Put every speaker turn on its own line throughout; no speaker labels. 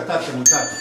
despertarse, muchachos.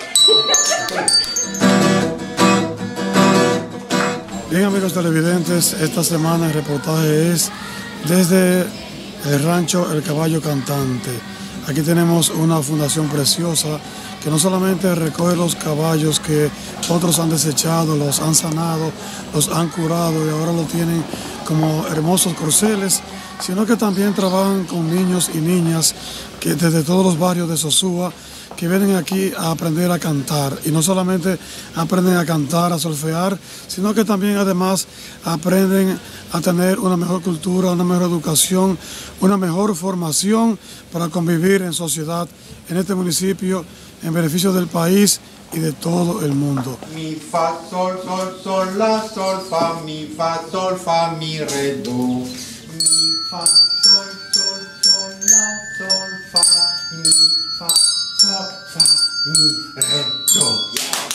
Bien, amigos televidentes, esta semana el reportaje es desde el rancho El Caballo Cantante. Aquí tenemos una fundación preciosa que no solamente recoge los caballos que otros han desechado, los han sanado, los han curado y ahora lo tienen como hermosos corceles, sino que también trabajan con niños y niñas que desde todos los barrios de Sosúa que vienen aquí a aprender a cantar. Y no solamente aprenden a cantar, a solfear, sino que también además aprenden a tener una mejor cultura, una mejor educación, una mejor formación para convivir en sociedad en este municipio en beneficio del país y de todo el mundo.
Mi, fa, sol, sol, sol, la, sol, fa, mi, re, do. Mi, fa, sol, sol, sol, la, sol, fa, mi, fa, sol, fa, mi, re, do.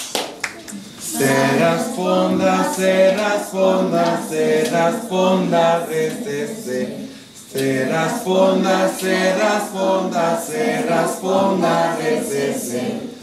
Serras fondas, serras fondas, serras fondas, re, se. Serras fondas, serras fondas, serras fondas, re, se.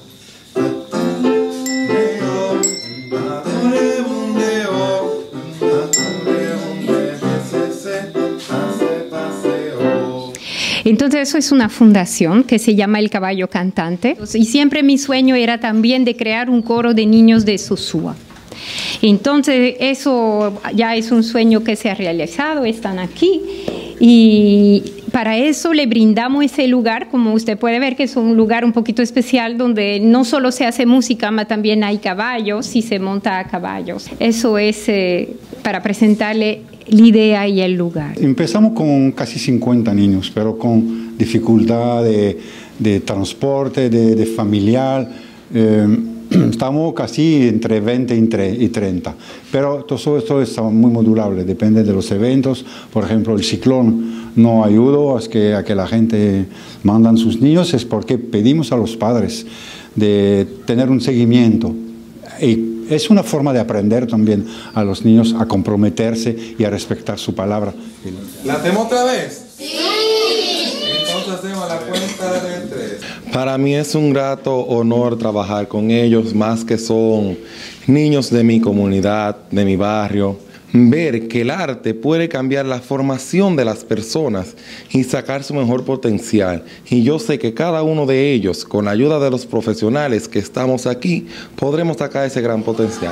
Entonces eso es una fundación que se llama El Caballo Cantante y siempre mi sueño era también de crear un coro de niños de Sosúa. Entonces eso ya es un sueño que se ha realizado, están aquí y para eso le brindamos ese lugar, como usted puede ver que es un lugar un poquito especial donde no solo se hace música, sino también hay caballos y se monta a caballos. Eso es para presentarle la idea y el lugar.
Empezamos con casi 50 niños, pero con dificultad de transporte, de familiar. Estamos casi entre 20 y 30, pero todo esto es muy modulable, depende de los eventos. Por ejemplo, el ciclón no ayudó a que la gente mandan sus niños, es porque pedimos a los padres de tener un seguimiento. Y es una forma de aprender también a los niños a comprometerse y a respetar su palabra.
¿La hacemos otra vez? ¡Sí! Entonces hacemos la cuenta de 3. Para mí es un grato honor trabajar con ellos, más que son niños de mi comunidad, de mi barrio. Ver que el arte puede cambiar la formación de las personas y sacar su mejor potencial. Y yo sé que cada uno de ellos, con la ayuda de los profesionales que estamos aquí, podremos sacar ese gran potencial.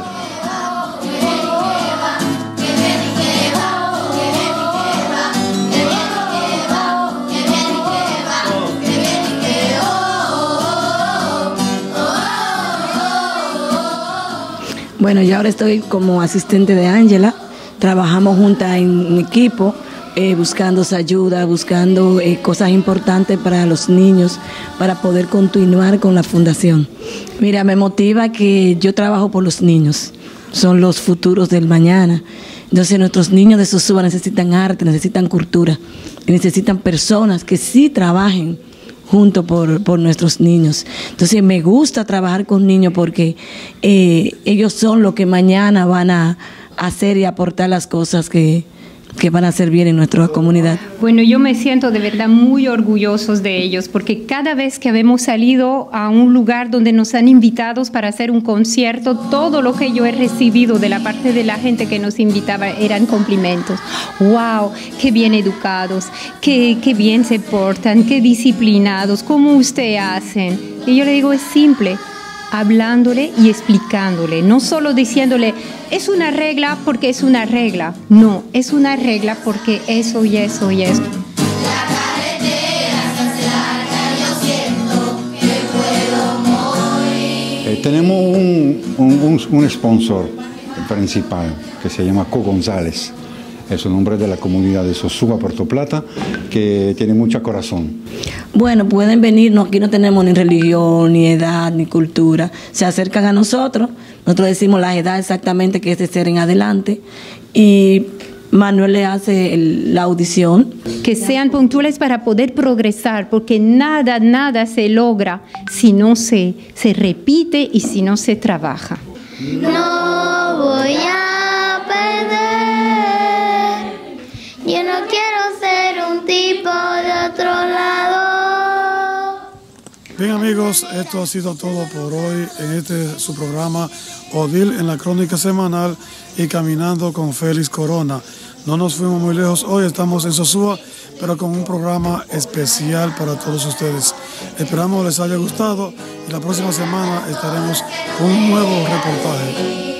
Bueno, yo ahora estoy como asistente de Ángela, trabajamos juntas en equipo, buscando su ayuda, buscando cosas importantes para los niños, para poder continuar con la fundación. Mira, me motiva que yo trabajo por los niños, son los futuros del mañana. Entonces nuestros niños de Sosúa necesitan arte, necesitan cultura, necesitan personas que sí trabajen junto por nuestros niños. Entonces me gusta trabajar con niños porque ellos son los que mañana van a hacer y aportar las cosas que van a hacer bien en nuestra comunidad.
Bueno, yo me siento de verdad muy orgullosos de ellos porque cada vez que hemos salido a un lugar donde nos han invitado para hacer un concierto, todo lo que yo he recibido de la parte de la gente que nos invitaba eran cumplimientos. ¡Wow! ¡Qué bien educados! ¡Qué bien se portan! ¡Qué disciplinados! ¿Cómo ustedes hacen? Y yo le digo, es simple. Hablándole y explicándole, no solo diciéndole es una regla porque es una regla, no, es una regla porque eso y eso y eso.
La carretera se hace larga, yo siento que puedo morir.
Tenemos un sponsor principal que se llama Co González. Es un hombre de la comunidad de Sosúa, Puerto Plata, que tiene mucho corazón.
Bueno, pueden venir, aquí no tenemos ni religión, ni edad, ni cultura. Se acercan a nosotros decimos la edad exactamente que es de ser en adelante y Manuel le hace la audición.
Que sean puntuales para poder progresar, porque nada se logra si no se repite y si no se trabaja.
No voy a perder, yo no quiero ser un tipo de otro lado.
Bien amigos, esto ha sido todo por hoy en su programa Odil en la Crónica Semanal y Caminando con Félix Corona. No nos fuimos muy lejos hoy, estamos en Sosúa, pero con un programa especial para todos ustedes. Esperamos les haya gustado y la próxima semana estaremos con un nuevo reportaje.